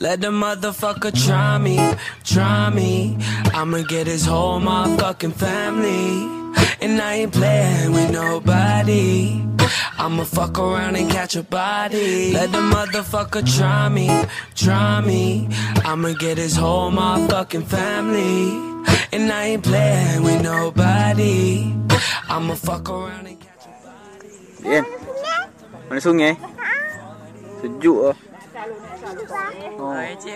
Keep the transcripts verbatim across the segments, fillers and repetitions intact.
Let the motherfucker try me, try me. I'ma get his whole motherfucking family. And I ain't playing with nobody. I'ma fuck around and catch a body. Let the motherfucker try me, try me. I'ma get his whole motherfucking family. And I ain't playing with nobody. I'ma fuck around and catch a body. Bien. Mana sungai? Sejuk ah. Oh.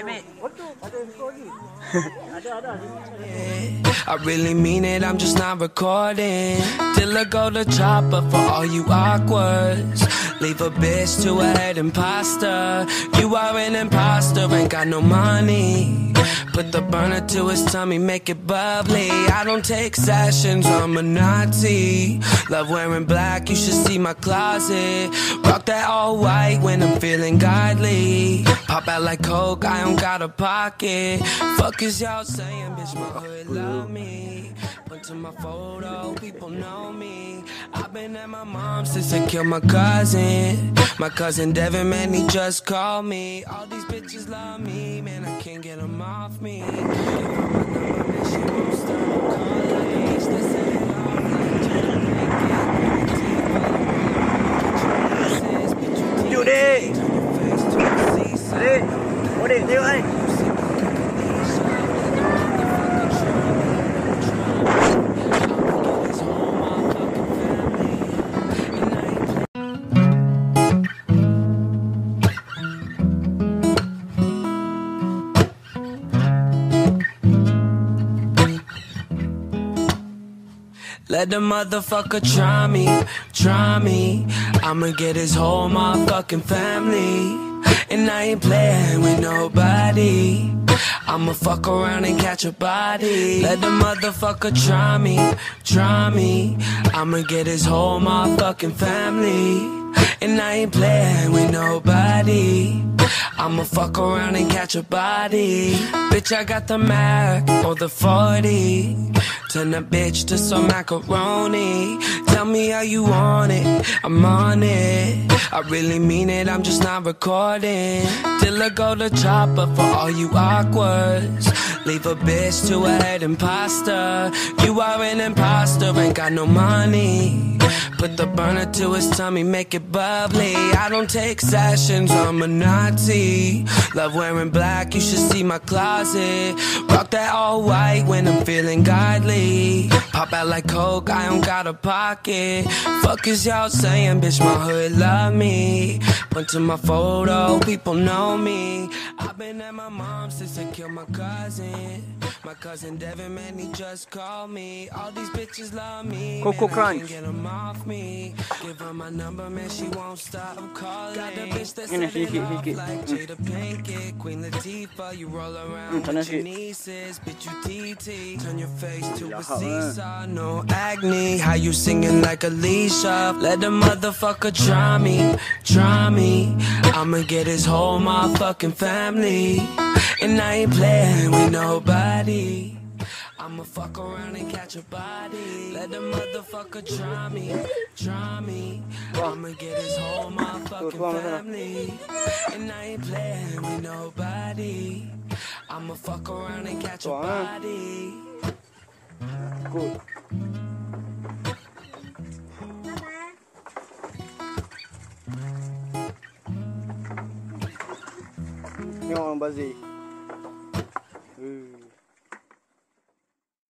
I really mean it, I'm just not recording. Till I go to chopper for all you awkwards. Leave a bitch to a head imposter. You are an imposter, ain't got no money. Put the burner to his tummy, make it bubbly. I don't take sessions, I'm a Nazi. Love wearing black, you should see my closet. Rock that all white when I'm feeling godly. Pop out like coke, I don't got a pocket. Fuck is y'all saying, bitch, my hood love me. Point to my photo, people know me. I've been at my mom's since I killed my cousin. My cousin Devin, man, he just called me. All these bitches love me, man, I can't get them off me. Give her my number, man, she won't stop calling. Like a bitch that set it off like Sejuk dek. Dek. Oh dek, tengok ni. Let the motherfucker try me, try me. I'ma get his whole motherfucking family. And I ain't playing with nobody. I'ma fuck around and catch a body. Let the motherfucker try me, try me. I'ma get his whole motherfucking family. And I ain't playing with nobody. I'ma fuck around and catch a body. Bitch, I got the Mac or the forty. Turn that bitch to some macaroni. Tell me how you want it, I'm on it. I really mean it, I'm just not recording. Till I go to chopper for all you awkwards. Leave a bitch to a head imposter. You are an imposter, ain't got no money. Put the burner to his tummy, make it bubbly. I don't take sessions, I'm a Nazi. Love wearing black, you should see my closet. Rock that all white when I'm feeling godly. Pop out like coke, I don't got a pocket. Fuck is y'all saying, bitch, my hood love me. Point to my photo, people know me. I've been at my mom's since I killed my cousin. My cousin Devin, man, he just called me. All these bitches love me, Coco man, I Crunch. can't get them off me. Give her my number, man, she won't stop calling. Got the bitch that set it off like Jada Pinkett. Queen Latifah, you roll around with your nieces. Bitch, you T T. Turn your face to a seesaw, no acne. How you singing like Alicia? Let the motherfucker try me, try me. I'ma get his whole motherfucking family. And I ain't playing with nobody. I'ma fuck around and catch a body. Let the motherfucker try me, try me. I'ma get his whole motherfucking family. And I ain't playing with nobody. I'ma fuck around and catch a body. Good. Tengok orang bazir. Hmm.